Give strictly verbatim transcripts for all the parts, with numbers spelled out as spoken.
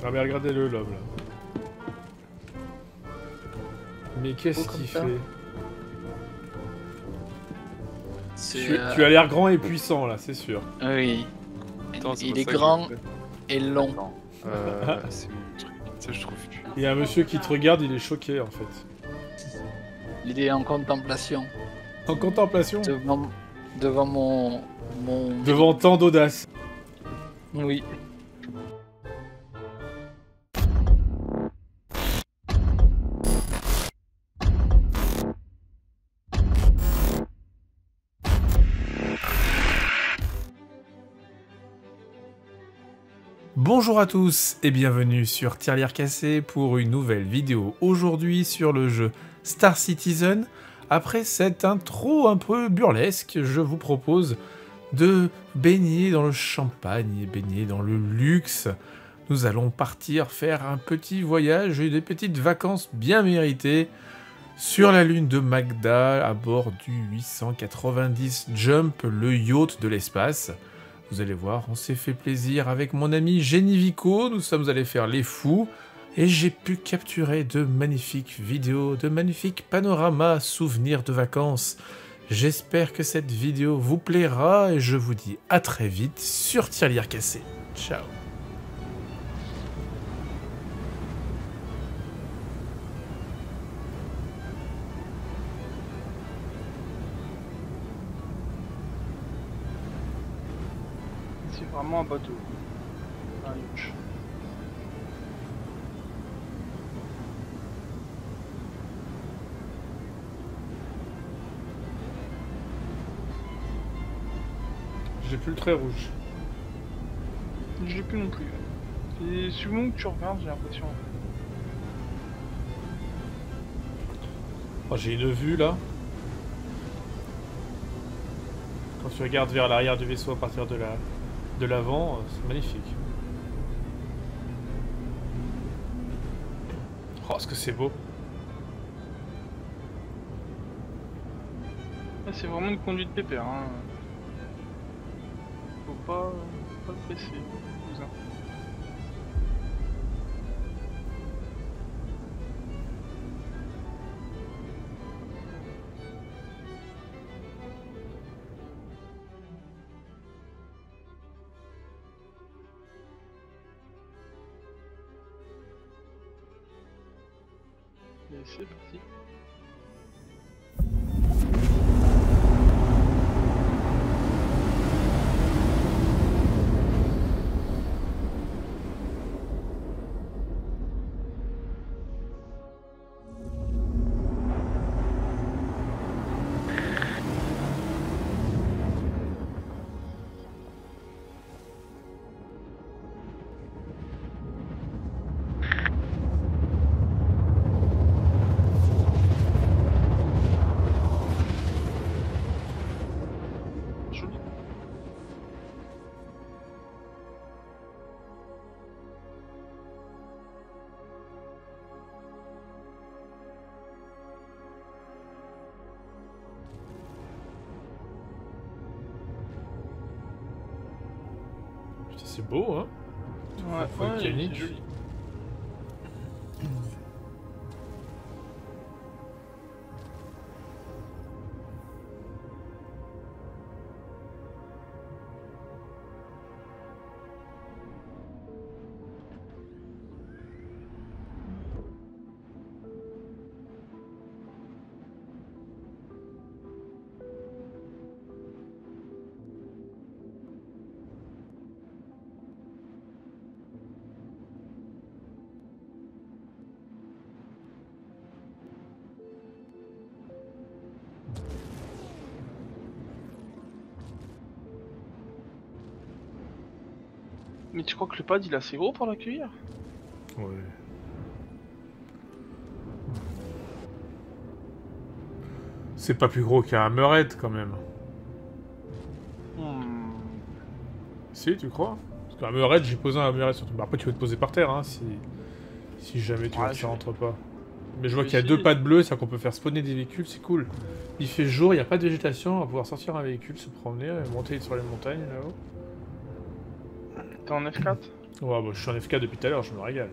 Ah mais regardez-le l'homme là. Mais qu'est-ce qu'il fait? Tu, euh... tu as l'air grand et puissant là, c'est sûr. Oui. Attends, il est grand et long. Euh, c'est mon truc. Ça, je trouve plus. Il y a un monsieur qui te regarde, il est choqué en fait. Il est en contemplation. En contemplation? Devant, devant mon, mon... Devant tant d'audace. Oui. Bonjour à tous et bienvenue sur Tirelire Cassée pour une nouvelle vidéo aujourd'hui sur le jeu Star Citizen. Après cette intro un peu burlesque, je vous propose de baigner dans le champagne et baigner dans le luxe. Nous allons partir faire un petit voyage et des petites vacances bien méritées sur la lune de Magda à bord du huit cent quatre-vingt-dix Jump, le yacht de l'espace. Vous allez voir, on s'est fait plaisir avec mon ami Genivico, nous sommes allés faire les fous, et j'ai pu capturer de magnifiques vidéos, de magnifiques panoramas, souvenirs de vacances. J'espère que cette vidéo vous plaira, et je vous dis à très vite sur Tirelire Cassée. Ciao. C'est vraiment un bateau. Un yacht. J'ai plus le trait rouge. Je l'ai plus non plus. C'est souvent que tu regardes, j'ai l'impression. Oh, j'ai une vue là. Quand tu regardes vers l'arrière du vaisseau à partir de la de l'avant, c'est magnifique. Oh, est-ce que c'est beau? Ah, c'est vraiment une conduite pépère. Hein. Faut pas, pas te presser, cousin. Et c'est parti. C'est beau, hein? Ouais, ouais, c'est joli. Mais tu crois que le pad il est assez gros pour l'accueillir? Ouais. C'est pas plus gros qu'un Hammerhead quand même. Hmm. Si, tu crois? Parce qu'un Hammerhead, j'ai posé un Hammerhead sur ton... Après, tu peux te poser par terre, hein, si, si jamais tu Ouais, vois que ça je... rentre pas. Mais je vois je qu'il y a essayer. deux pattes bleues, c'est-à-dire qu'on peut faire spawner des véhicules, c'est cool. Il fait jour, il n'y a pas de végétation, on va pouvoir sortir un véhicule, se promener, monter sur les montagnes là-haut. T'es en F quatre? Ouais, bah, je suis en F K depuis tout à l'heure, je me régale.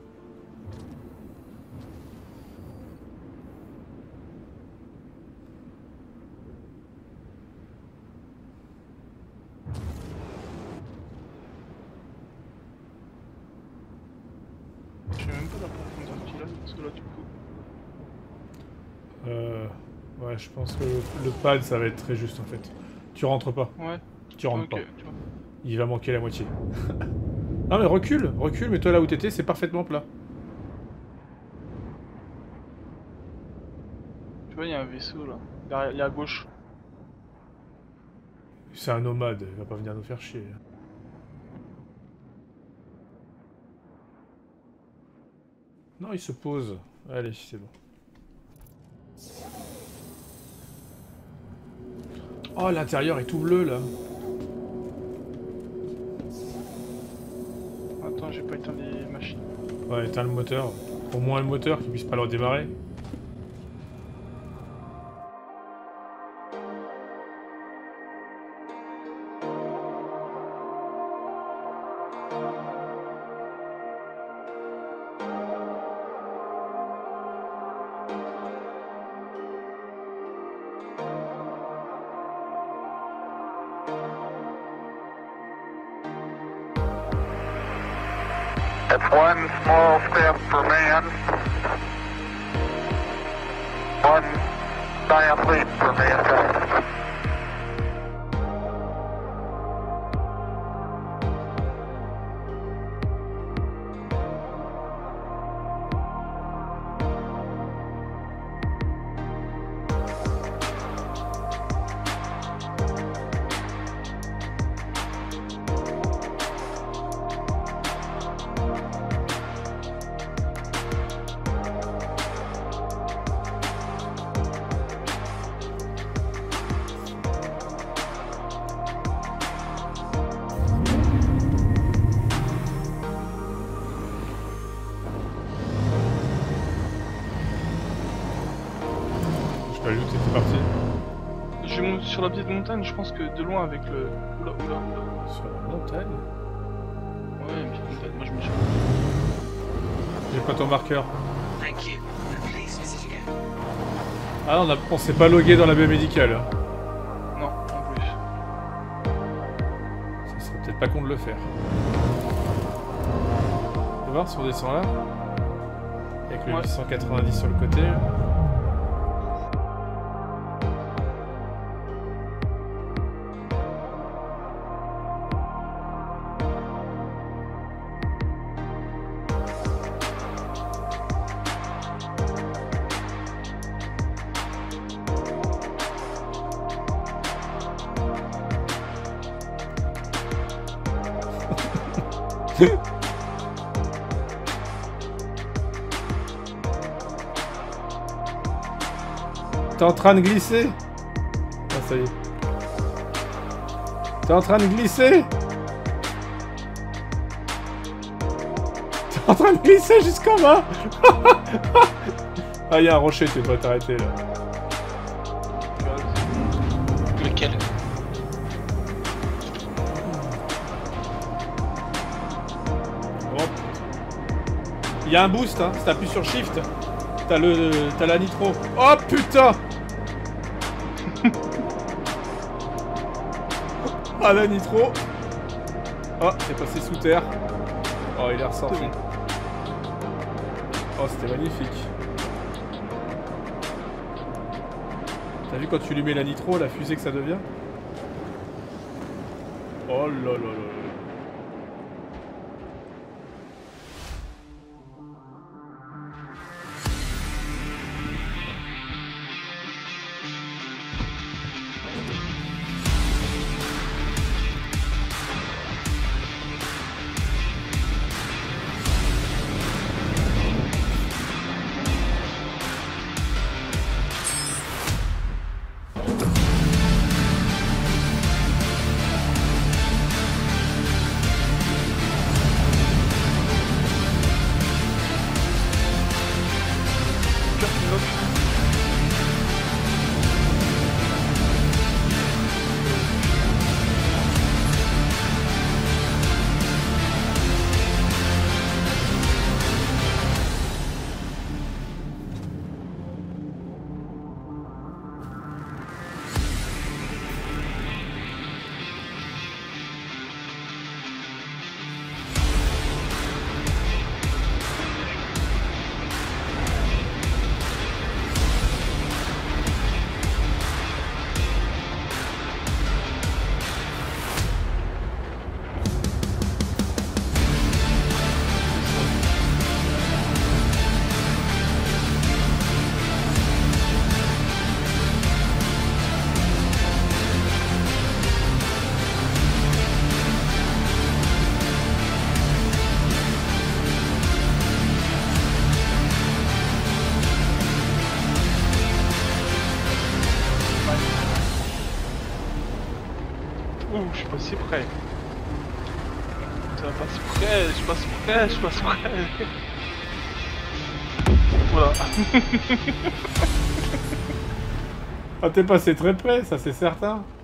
Je sais même pas la profondeur qu'il a, parce que là, du coup. Euh... Ouais, je pense que le pad, ça va être très juste, en fait. Tu rentres pas. Ouais. Tu rentres Ok, pas. tu vois. Il va manquer la moitié. Non mais recule, recule, mets-toi là où t'étais, c'est parfaitement plat. Tu vois, il y a un vaisseau là. Derrière, il est à gauche. C'est un nomade, il va pas venir nous faire chier. Non, il se pose. Allez, c'est bon. Oh, l'intérieur est tout bleu là. Attends, j'ai pas éteint les machines. Ouais, éteins le moteur. Au moins le moteur, qu'il puisse pas le redémarrer. That's one small step for man, one giant leap for mankind. Je t'ajoute, c'est parti. Je monte sur la petite montagne, je pense que de loin avec le. Oula, oula, oula. Sur la montagne. Ouais, une petite montagne, moi je me suis. J'ai pas ton marqueur. Thank you. Please visit again. Ah non, on, a- on s'est pas logué dans la baie médicale. Non, en plus. Ça serait peut-être pas con de le faire. On va voir si on descend là. Avec le Ouais. huit cent quatre-vingt-dix sur le côté. T'es en train de glisser. Ah ça y est. T'es en train de glisser. T'es en train de glisser jusqu'en bas. Ah, il y a un rocher, tu peux pas t'arrêter là. Lequel? Hop. Il y a un boost, hein. Si t'appuies sur Shift, t'as le, t'as la nitro. Oh putain. Ah la nitro. Oh, c'est passé sous terre. Oh, il est ressorti. Oh, c'était magnifique. T'as vu quand tu lui mets la nitro, la fusée que ça devient? Oh là là là là. Ouh, je suis pas si près. Ça va pas si près, je suis pas si près, je suis pas si près. Voilà. Ah, t'es passé très près, ça c'est certain.